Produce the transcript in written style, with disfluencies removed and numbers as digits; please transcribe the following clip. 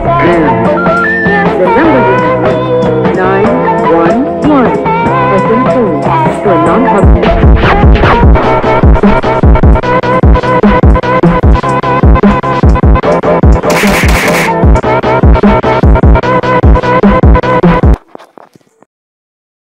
The number is 911. Has been changed to a non-public.